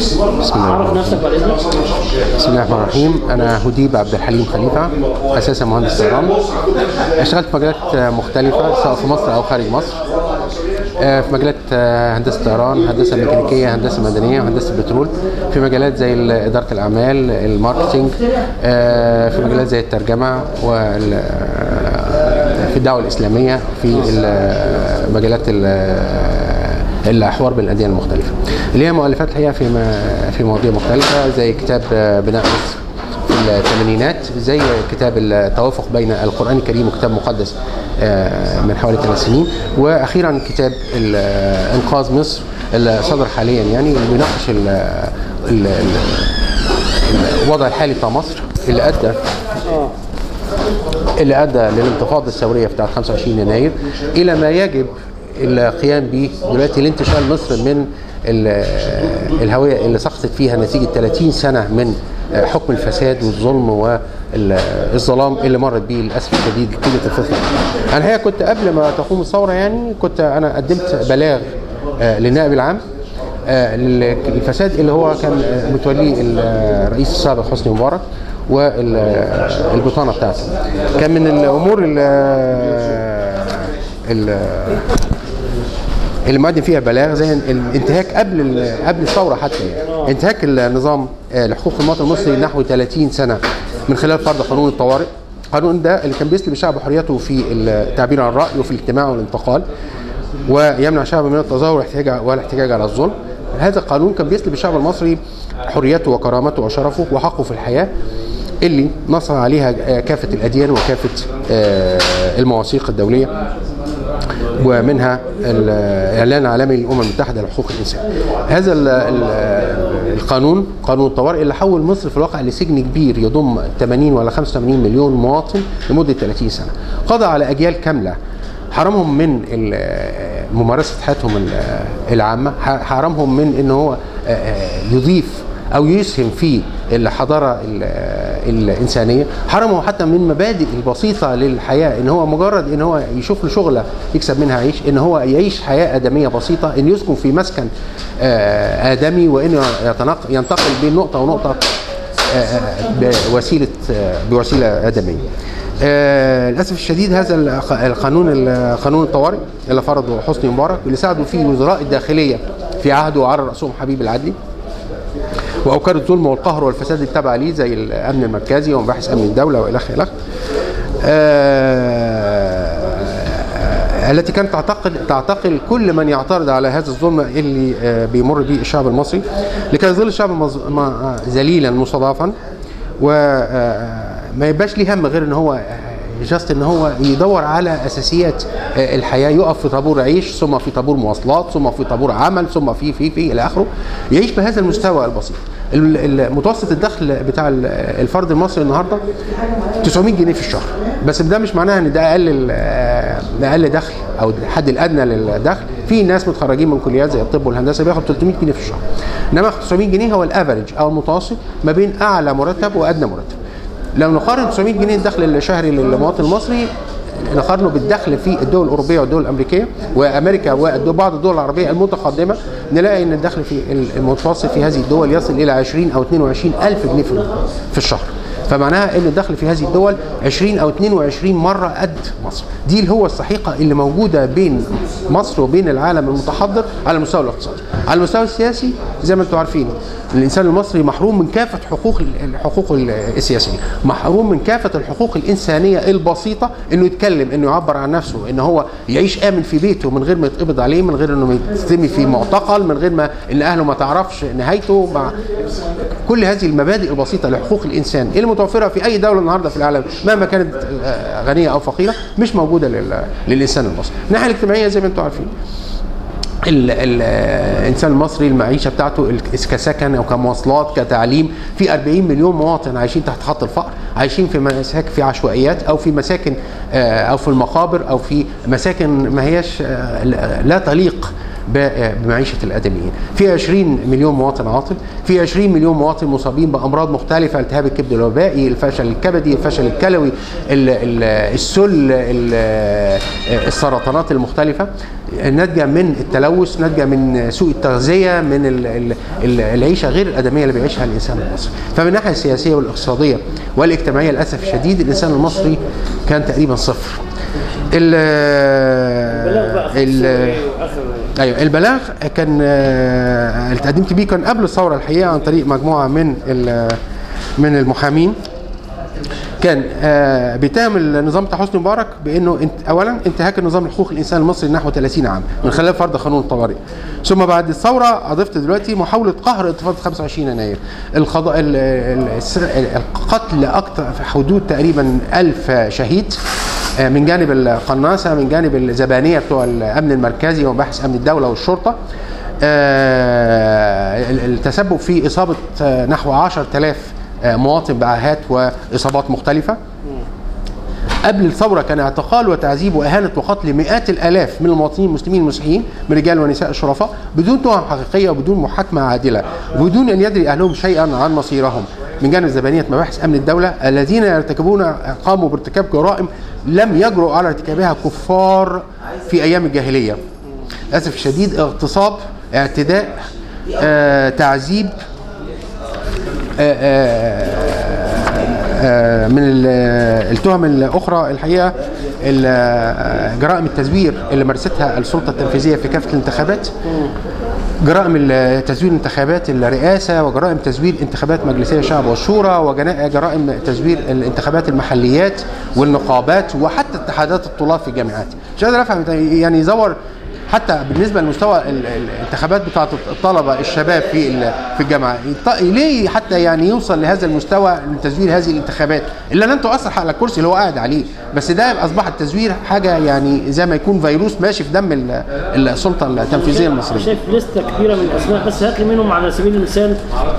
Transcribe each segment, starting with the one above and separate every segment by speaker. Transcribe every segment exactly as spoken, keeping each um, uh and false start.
Speaker 1: بسم الله
Speaker 2: عرف نفسك بعد اذنك.
Speaker 1: بسم الله الرحمن الرحيم. انا هديب عبد الحليم خليفه، اساسا مهندس طيران. اشتغلت في مجالات مختلفه سواء في مصر او خارج مصر، في مجالات هندسه طيران، هندسه ميكانيكيه، هندسه مدنيه، وهندسه بترول، في مجالات زي اداره الاعمال، الماركتينج، في مجالات زي الترجمه، وال في الدعوه الاسلاميه، في مجالات الحوار بين الاديان المختلفه، اللي هي مؤلفات الحقيقه في في مواضيع مختلفه، زي كتاب بناء مصر في الثمانينات، زي كتاب التوافق بين القرآن الكريم وكتاب مقدس من حوالي ثلاث سنين، واخيرا كتاب انقاذ مصر اللي صدر حاليا، يعني اللي بيناقش الوضع الحالي بتاع مصر اللي ادى اللي ادى للانتفاضه الثوريه بتاعت خمسة وعشرين يناير الى ما يجب القيام به دلوقتي، لانتشال مصر من الهويه اللي سقطت فيها نتيجه ثلاثين سنه من حكم الفساد والظلم والظلام اللي مرت به للاسف الشديد قيمه الفتره. انا الحقيقه كنت قبل ما تقوم الثوره، يعني كنت انا قدمت بلاغ للنائب العام للفساد اللي هو كان متوليه الرئيس السابق حسني مبارك والبطانه بتاعته. كان من الامور اللي مقدم فيها بلاغ زي الانتهاك قبل قبل الثوره، حتى يعني انتهاك النظام لحقوق المواطن المصري نحو ثلاثين سنه من خلال فرض قانون الطوارئ. القانون ده اللي كان بيسلب الشعب حريته في التعبير عن الراي وفي الاجتماع والانتقال، ويمنع الشعب من التظاهر والاحتجاج والاحتجاج على الظلم. هذا القانون كان بيسلب الشعب المصري حريته وكرامته وشرفه وحقه في الحياه، اللي نص عليها كافه الاديان وكافه المواثيق الدوليه، ومنها الاعلان العالمي للامم المتحده لحقوق الانسان. هذا القانون، قانون الطوارئ، اللي حول مصر في الواقع لسجن كبير يضم ثمانين ولا خمسة وثمانين مليون مواطن لمده ثلاثين سنه، قضى على اجيال كامله، حرمهم من ممارسه حياتهم العامه، حرمهم من ان هو يضيف او يسهم في الحضاره الانسانيه، حرمه حتى من مبادئ البسيطه للحياه، ان هو مجرد ان هو يشوف له شغله يكسب منها عيش، ان هو يعيش حياه ادميه بسيطه، ان يسكن في مسكن ادمي، وانه ينتقل بين نقطه ونقطه بوسيله بوسيله ادميه. للاسف الشديد هذا القانون قانون الطوارئ اللي فرضه حسني مبارك، اللي ساعدوا فيه وزراء الداخليه في عهده وعلى راسهم حبيب العدلي، واوكار الظلم والقهر والفساد التابعه ليه زي الامن المركزي ومباحث امن الدوله والى اخره، التي كانت تعتقل تعتقل كل من يعترض على هذا الظلم اللي آه بيمر به الشعب المصري، لكي يظل الشعب ذليلا مستضعفا، وما يبقاش ليه هم غير ان هو جاست ان هو يدور على اساسيات الحياه، يقف في طابور عيش، ثم في طابور مواصلات، ثم في طابور عمل، ثم في في في الى اخره، يعيش بهذا المستوى البسيط. المتوسط الدخل بتاع الفرد المصري النهارده تسعمائة جنيه في الشهر، بس ده مش معناها ان ده اقل اقل دخل او الحد الادنى للدخل. في ناس متخرجين من كليات زي الطب والهندسه بياخد ثلاثمائة جنيه في الشهر، انما تسعمائة جنيه هو الافريج او المتوسط ما بين اعلى مرتب وادنى مرتب. لو نقارن تسعمائة جنيه الدخل الشهري للمواطن المصري، نقارنه بالدخل في الدول الاوروبيه والدول الامريكيه وامريكا وبعض الدول العربيه المتقدمه، نلاقي ان الدخل في المتوسط في هذه الدول يصل الى عشرين او اثنين وعشرين الف جنيه في الشهر. فمعناها ان الدخل في هذه الدول عشرين او اثنين وعشرين مره قد مصر. دي اللي هو الصحيقه اللي موجوده بين مصر وبين العالم المتحضر على المستوى الاقتصادي. على المستوى السياسي زي ما انتم عارفين، الانسان المصري محروم من كافه حقوق الحقوق السياسيه، محروم من كافه الحقوق الانسانيه البسيطه، انه يتكلم، انه يعبر عن نفسه، ان هو يعيش امن في بيته من غير ما يتقبض عليه، من غير انه يترمي في معتقل، من غير ما ان اهله ما تعرفش نهايته. مع كل هذه المبادئ البسيطه لحقوق الانسان اللي متوفره في اي دوله النهارده في العالم مهما كانت غنيه او فقيره، مش موجوده للانسان المصري. الناحيه الاجتماعيه زي ما انتم عارفين، الانسان المصري المعيشه بتاعته كسكن او كمواصلات كتعليم، في أربعين مليون مواطن عايشين تحت خط الفقر، عايشين في مساكن، في عشوائيات، او في مساكن او في المقابر، او في مساكن ما هياش لا تليق بمعيشه الادميين. في عشرين مليون مواطن عاطل، في عشرين مليون مواطن مصابين بامراض مختلفه، التهاب الكبد الوبائي، الفشل الكبدي، الفشل الكلوي، السل، السرطانات المختلفه ناتجه من التلوث، ناتجه من سوء التغذيه، من العيشه غير الادميه اللي بيعيشها الانسان المصري. فمن الناحيه السياسيه والاقتصاديه والاجتماعيه للاسف الشديد الانسان المصري كان تقريبا صفر. ال ال ايوه البلاغ كان اللي اتقدمت بيه كان قبل الثوره الحقيقه عن طريق مجموعه من من المحامين. كان بيتهم النظام بتاع حسني مبارك بانه اولا انتهاك النظام لحقوق الانسان المصري نحو ثلاثين عام من خلال فرض قانون الطوارئ، ثم بعد الثوره اضفت دلوقتي محاوله قهر انتفاضه خمسة وعشرين يناير، القضاء القتل اكثر في حدود تقريبا ألف شهيد من جانب القناصه، من جانب الزبانيه بتوع الامن المركزي ومباحث امن الدوله والشرطه، التسبب في اصابه نحو عشرة آلاف مواطن بعاهات واصابات مختلفه. قبل الثوره كان اعتقال وتعذيب واهانه وقتل مئات الالاف من المواطنين المسلمين المسيحيين من رجال ونساء الشرفاء بدون تهم حقيقيه وبدون محاكمه عادله وبدون ان يدري اهلهم شيئا عن مصيرهم، من جانب زبانيه مباحث امن الدوله الذين يرتكبون قاموا بارتكاب جرائم لم يجرؤ على ارتكابها كفار في ايام الجاهليه. للاسف الشديد اغتصاب، اعتداء، آه، تعذيب، آه، آه، من التهم الاخرى الحقيقه جرائم التزوير اللي مارستها السلطه التنفيذيه في كافه الانتخابات، جرائم تزوير انتخابات الرئاسه وجرائم تزوير انتخابات مجلسيه الشعب والشورى وجرائم تزوير الانتخابات المحليات والنقابات وحتى اتحادات الطلاب في الجامعات. مش قادر افهم يعني يزور حتى بالنسبه لمستوى الانتخابات بتاعه الطلبه الشباب في في الجامعه، ليه حتى يعني يوصل لهذا المستوى من تزوير هذه الانتخابات اللي لن تؤثر على الكرسي اللي هو قاعد عليه، بس ده اصبح التزوير حاجه يعني زي ما يكون فيروس ماشي في دم السلطه التنفيذيه المصريه.
Speaker 2: شايف لسته كبيره من الاسماء، بس هات لي منهم على سبيل المثال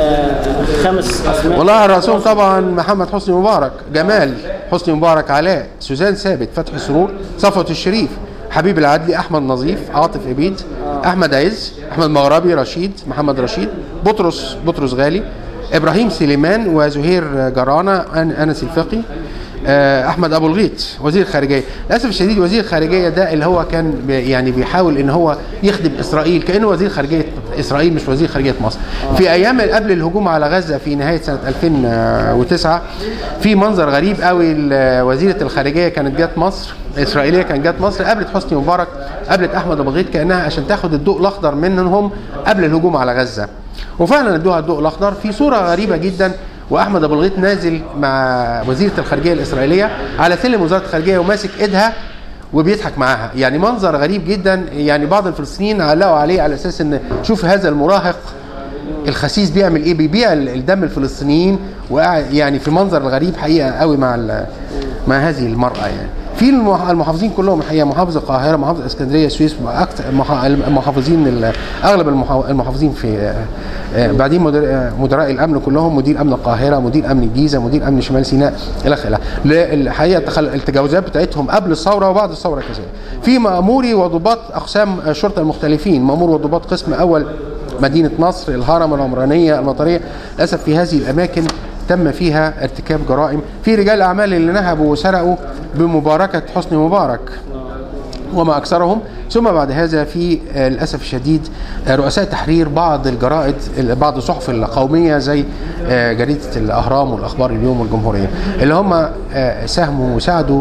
Speaker 2: خمس اسماء.
Speaker 1: والله الرئيسهم طبعا محمد حسني مبارك، جمال حسني مبارك، علاء، سوزان ثابت، فتحي سرور، صفوت الشريف، حبيب العدلي، احمد نظيف، عاطف ابيد، احمد عز، احمد مغربي، رشيد، محمد رشيد، بطرس بطرس غالي، ابراهيم سليمان، وزهير جرانه، انس الفقي، احمد ابو الغيط وزير الخارجيه. للاسف الشديد وزير الخارجيه ده اللي هو كان يعني بيحاول ان هو يخدم اسرائيل كانه وزير خارجيه اسرائيل مش وزير خارجيه مصر. في ايام قبل الهجوم على غزه في نهايه سنه ألفين وتسعة في منظر غريب قوي، وزيره الخارجيه كانت جت مصر، اسرائيليه كانت جت مصر، قابلت حسني مبارك، قابلت احمد ابو الغيط كانها عشان تاخد الضوء الاخضر منهم قبل الهجوم على غزه. وفعلا ادوها الضوء الاخضر في صوره غريبه جدا، واحمد ابو الغيط نازل مع وزيره الخارجيه الاسرائيليه على سلم وزاره الخارجيه وماسك ايدها وبيضحك معاها، يعني منظر غريب جدا. يعني بعض الفلسطينيين علقوا عليه على اساس ان شوف هذا المراهق الخسيس بيعمل ايه، بيبيع الدم الفلسطينيين، وقاعد يعني في منظر غريب حقيقه قوي مع مع هذه المراه. يعني في المحافظين كلهم الحقيقه، محافظ القاهره، محافظ اسكندريه، السويس، اكثر المحافظين، اغلب المحافظين في بعدين مدراء الامن كلهم، مدير امن القاهره، مدير امن الجيزه، مدير امن شمال سيناء الى اخره. الحقيقه التجاوزات بتاعتهم قبل الثوره وبعد الثوره كذلك. في ماموري وضباط اقسام الشرطه المختلفين، مامور وضباط قسم اول مدينه نصر، الهرم، العمرانيه، المطريه. للاسف في هذه الاماكن تم فيها ارتكاب جرائم، في رجال اعمال اللي نهبوا وسرقوا بمباركه حسني مبارك وما اكثرهم. ثم بعد هذا في للاسف الشديد رؤساء تحرير بعض الجرائد، بعض الصحف القوميه زي جريده الاهرام والاخبار اليوم والجمهوريه، اللي هم ساهموا وساعدوا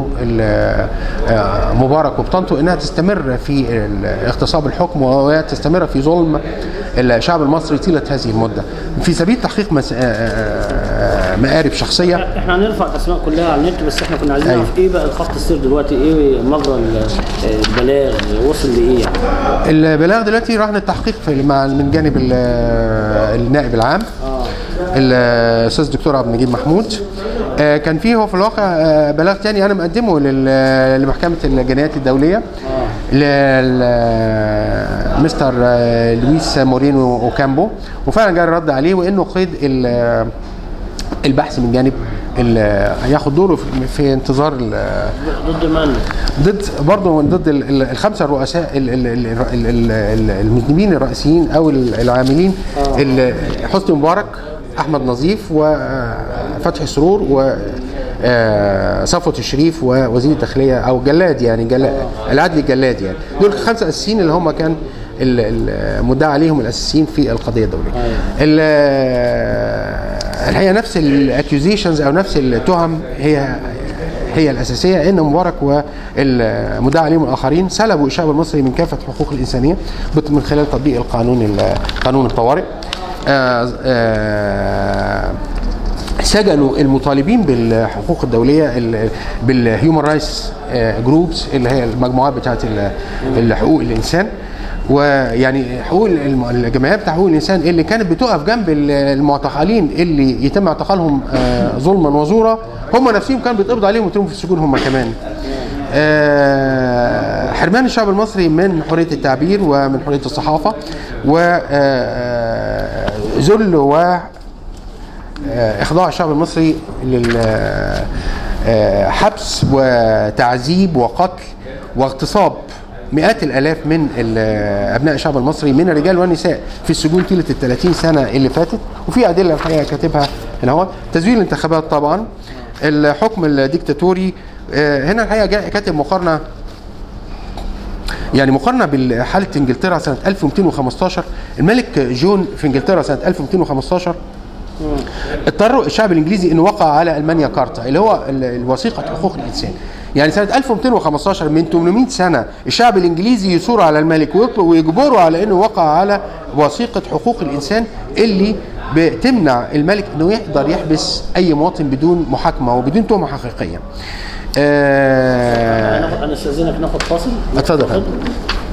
Speaker 1: مبارك وبطنته انها تستمر في اغتصاب الحكم وتستمر في ظلم الشعب المصري طيله هذه المده في سبيل تحقيق مآرب شخصيه.
Speaker 2: احنا هنرفع الاسماء كلها على النت، بس احنا كنا عايزين نعرف ايه بقى الخط السير دلوقتي، ايه مجرى البلاغ وصل لايه يعني؟
Speaker 1: البلاغ دلوقتي راح للتحقيق في مع من جانب النائب العام الاستاذ الدكتور عبد المجيد محمود. كان فيه هو في الواقع بلاغ تاني انا مقدمه لمحكمه الجنايات الدوليه لمستر لويس مورينو اوكامبو، وفعلا جاء الرد عليه وانه قيد البحث من جانب هياخد دوره في انتظار
Speaker 2: ضد من؟
Speaker 1: ضد برضه ضد الخمسه الرؤساء المذنبين الرئيسيين او العاملين، آه. حسني مبارك، احمد نظيف، وفتحي سرور، و صفوة الشريف، ووزير الداخليه او جلاد يعني جلاد العدلي جلاد يعني. دول الخمسه اساسيين اللي هم كان المدعى عليهم الاساسيين في القضيه الدوليه. الحقيقه نفس الاكيوزيشنز او نفس التهم هي هي الاساسيه، ان مبارك والمدعى عليهم الاخرين سلبوا الشعب المصري من كافه حقوق الانسانيه من خلال تطبيق القانون قانون الطوارئ. آآ آآ سجنوا المطالبين بالحقوق الدوليه بالهيومن رايتس جروبس اللي هي المجموعات بتاعت حقوق الانسان، ويعني حقوق الجمعيات بتاع حقوق الانسان اللي كانت بتقف جنب المعتقلين اللي يتم اعتقالهم ظلما وزورا، هم نفسهم كانوا بيتقبض عليهم ويترموا في السجون هم كمان. حرمان الشعب المصري من حريه التعبير ومن حريه الصحافه، وذل و اخضاع الشعب المصري للحبس وتعذيب وقتل واغتصاب مئات الالاف من ابناء الشعب المصري من الرجال والنساء في السجون طيله ال ثلاثين سنه اللي فاتت. وفي ادله الحقيقه كاتبها هنا اهو. تزوير الانتخابات طبعا، الحكم الديكتاتوري. هنا الحقيقه كاتب مقارنه يعني مقارنه بحاله انجلترا سنه ألف ومئتين وخمستاشر. الملك جون في انجلترا سنه ألف ومئتين وخمستاشر اضطر الشعب الانجليزي انه وقع على المانيا كارتا اللي هو الوثيقه حقوق الانسان. يعني سنه ألف ومئتين وخمستاشر من ثمانمئة سنه الشعب الانجليزي يثور على الملك ويطلب ويجبره على انه وقع على وثيقه حقوق الانسان اللي بتمنع الملك انه يقدر يحبس اي مواطن بدون محاكمه وبدون تهمه حقيقيه.
Speaker 2: انا استاذنك ناخد فاصل.
Speaker 1: اتفضل.